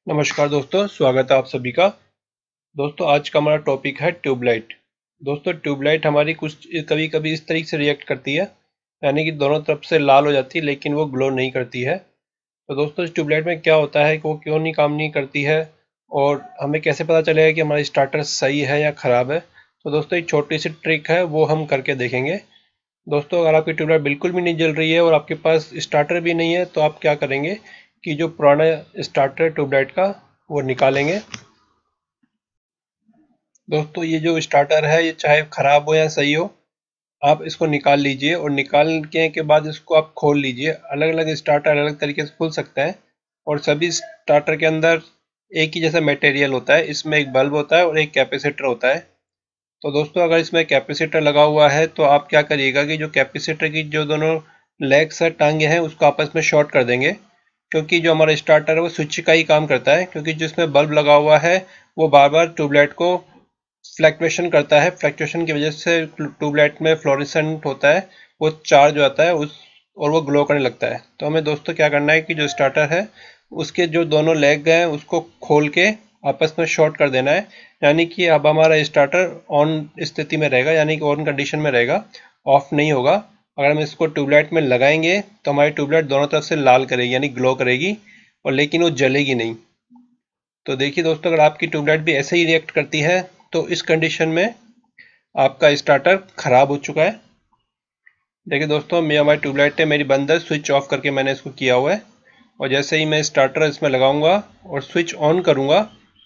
नमस्कार दोस्तों, स्वागत है आप सभी का। दोस्तों आज का हमारा टॉपिक है ट्यूबलाइट। दोस्तों ट्यूबलाइट हमारी कुछ कभी कभी इस तरीके से रिएक्ट करती है, यानी कि दोनों तरफ से लाल हो जाती है लेकिन वो ग्लो नहीं करती है। तो दोस्तों इस ट्यूबलाइट में क्या होता है कि वो क्यों नहीं काम नहीं करती है और हमें कैसे पता चलेगा कि हमारा स्टार्टर सही है या ख़राब है। तो दोस्तों एक छोटी सी ट्रिक है, वो हम करके देखेंगे। दोस्तों अगर आपकी ट्यूबलाइट बिल्कुल भी नहीं जल रही है और आपके पास स्टार्टर भी नहीं है तो आप क्या करेंगे कि जो पुराना स्टार्टर है ट्यूबलाइट का वो निकालेंगे। दोस्तों ये जो स्टार्टर है ये चाहे ख़राब हो या सही हो, आप इसको निकाल लीजिए और निकालने के बाद इसको आप खोल लीजिए। अलग अलग स्टार्टर अलग अलग तरीके से खुल सकता है और सभी स्टार्टर के अंदर एक ही जैसा मटेरियल होता है। इसमें एक बल्ब होता है और एक कैपेसिटर होता है। तो दोस्तों अगर इसमें कैपेसिटर लगा हुआ है तो आप क्या करिएगा कि जो कैपेसिटर की जो दोनों लेग्स है, टांगे हैं, उसको आपस में शॉर्ट कर देंगे। क्योंकि जो हमारा स्टार्टर है वो स्विच का ही काम करता है, क्योंकि जिसमें बल्ब लगा हुआ है वो बार बार ट्यूबलाइट को फ्लैक्चुएशन करता है। फ्लैक्चुएशन की वजह से ट्यूबलाइट में फ्लोरेसेंट होता है, वो चार्ज हो जाता है उस और वो ग्लो करने लगता है। तो हमें दोस्तों क्या करना है कि जो स्टार्टर है उसके जो दोनों लेग हैं उसको खोल के आपस में शॉर्ट कर देना है। यानी कि अब हमारा स्टार्टर ऑन स्थिति में रहेगा, यानी कि ऑन कंडीशन में रहेगा, ऑफ नहीं होगा। अगर हम इसको ट्यूबलाइट में लगाएंगे तो हमारी ट्यूबलाइट दोनों तरफ से लाल करेगी, यानी ग्लो करेगी, और लेकिन वो जलेगी नहीं। तो देखिए दोस्तों अगर आपकी ट्यूबलाइट भी ऐसे ही रिएक्ट करती है तो इस कंडीशन में आपका स्टार्टर खराब हो चुका है। देखिए दोस्तों मैं हमारी ट्यूबलाइट है मेरी बंद है, स्विच ऑफ करके मैंने इसको किया हुआ है। और जैसे ही मैं स्टार्टर इसमें लगाऊंगा और स्विच ऑन करूंगा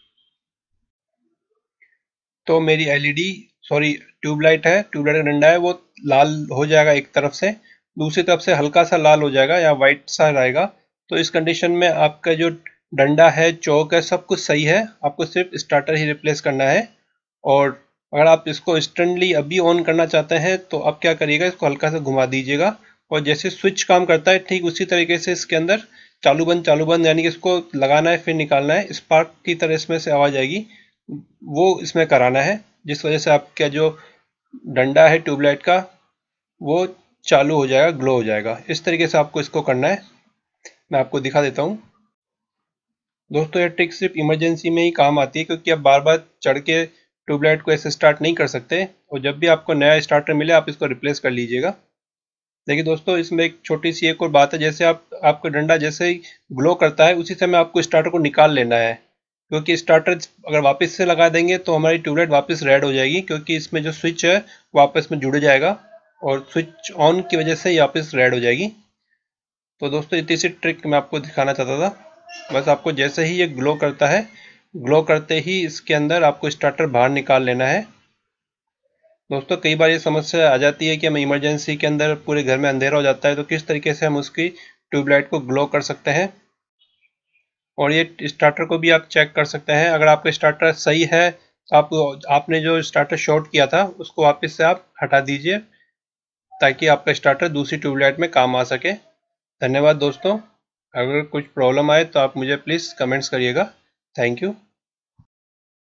तो मेरी एलईडी, सॉरी ट्यूबलाइट है, ट्यूबलाइट का डंडा है, वो लाल हो जाएगा एक तरफ से, दूसरी तरफ से हल्का सा लाल हो जाएगा या वाइट सा रहेगा। तो इस कंडीशन में आपका जो डंडा है, चौक है, सब कुछ सही है। आपको सिर्फ स्टार्टर ही रिप्लेस करना है। और अगर आप इसको इंस्टेंटली अभी ऑन करना चाहते हैं तो आप क्या करिएगा, इसको हल्का सा घुमा दीजिएगा और जैसे स्विच काम करता है ठीक उसी तरीके से इसके अंदर चालू बंद, यानी कि इसको लगाना है फिर निकालना है, स्पार्क की तरह इसमें से आवाज आएगी, वो इसमें कराना है। जिस वजह से आपका जो डंडा है ट्यूबलाइट का वो चालू हो जाएगा, ग्लो हो जाएगा। इस तरीके से आपको इसको करना है। मैं आपको दिखा देता हूँ। दोस्तों ये ट्रिक सिर्फ इमरजेंसी में ही काम आती है, क्योंकि आप बार बार चढ़ के ट्यूबलाइट को ऐसे स्टार्ट नहीं कर सकते, और जब भी आपको नया स्टार्टर मिले आप इसको रिप्लेस कर लीजिएगा। देखिए दोस्तों इसमें एक छोटी सी एक और बात है, जैसे आपका डंडा जैसे ही ग्लो करता है उसी समय आपको स्टार्टर को निकाल लेना है। क्योंकि स्टार्टर अगर वापस से लगा देंगे तो हमारी ट्यूबलाइट वापस रेड हो जाएगी, क्योंकि इसमें जो स्विच है वो आपस में जुड़ जाएगा और स्विच ऑन की वजह से ही वापस रेड हो जाएगी। तो दोस्तों इतनी सी ट्रिक मैं आपको दिखाना चाहता था। बस आपको जैसे ही ये ग्लो करता है, ग्लो करते ही इसके अंदर आपको स्टार्टर बाहर निकाल लेना है। दोस्तों कई बार ये समस्या आ जाती है कि हम इमरजेंसी के अंदर पूरे घर में अंधेरा हो जाता है, तो किस तरीके से हम उसकी ट्यूबलाइट को ग्लो कर सकते हैं। और ये स्टार्टर को भी आप चेक कर सकते हैं। अगर आपका स्टार्टर सही है, आपने जो स्टार्टर शॉर्ट किया था उसको वापस से आप हटा दीजिए, ताकि आपका स्टार्टर दूसरी ट्यूबलाइट में काम आ सके। धन्यवाद दोस्तों। अगर कुछ प्रॉब्लम आए तो आप मुझे प्लीज़ कमेंट्स करिएगा। Thank you.